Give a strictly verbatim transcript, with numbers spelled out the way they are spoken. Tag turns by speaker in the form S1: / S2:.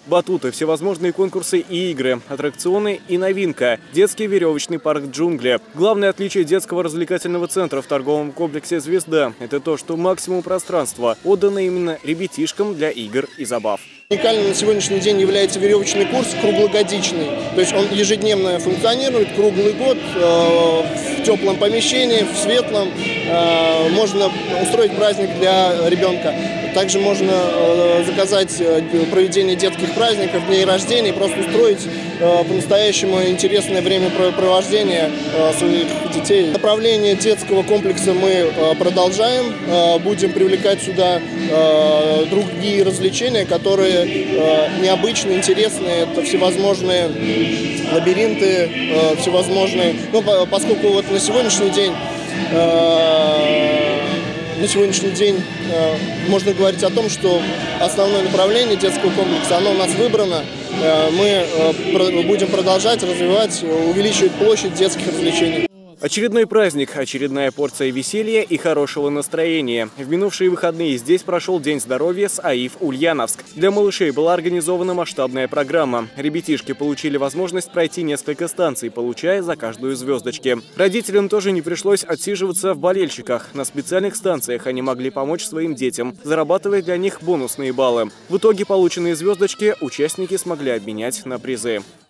S1: Батуты, всевозможные конкурсы и игры, аттракционы и новинка – детский веревочный парк «Джунгли». Главное отличие детского развлекательного центра в торговом комплексе «Звезда» – это то, что максимум пространства отдано именно ребятишкам для игр и забав.
S2: Уникальным на сегодняшний день является веревочный курс круглогодичный. То есть он ежедневно функционирует круглый год э, в теплом помещении, в светлом. Э, можно устроить праздник для ребенка. Также можно э, заказать проведение детских праздников, дней рождения, просто устроить э, по-настоящему интересное времяпровождение э, своих детей. Направление детского комплекса мы э, продолжаем. Э, будем привлекать сюда э, другие развлечения, которые э, необычные, интересные. Это всевозможные лабиринты, э, всевозможные. Ну, поскольку вот на сегодняшний день э, На сегодняшний день э, можно говорить о том, что основное направление детского комплекса, оно у нас выбрано. Э, мы э, про, будем продолжать развивать, увеличивать площадь детских развлечений.
S1: Очередной праздник, очередная порция веселья и хорошего настроения. В минувшие выходные здесь прошел День здоровья с АИФ Ульяновск. Для малышей была организована масштабная программа. Ребятишки получили возможность пройти несколько станций, получая за каждую звездочки. Родителям тоже не пришлось отсиживаться в болельщиках. На специальных станциях они могли помочь своим детям, зарабатывая для них бонусные баллы. В итоге полученные звездочки участники смогли обменять на призы.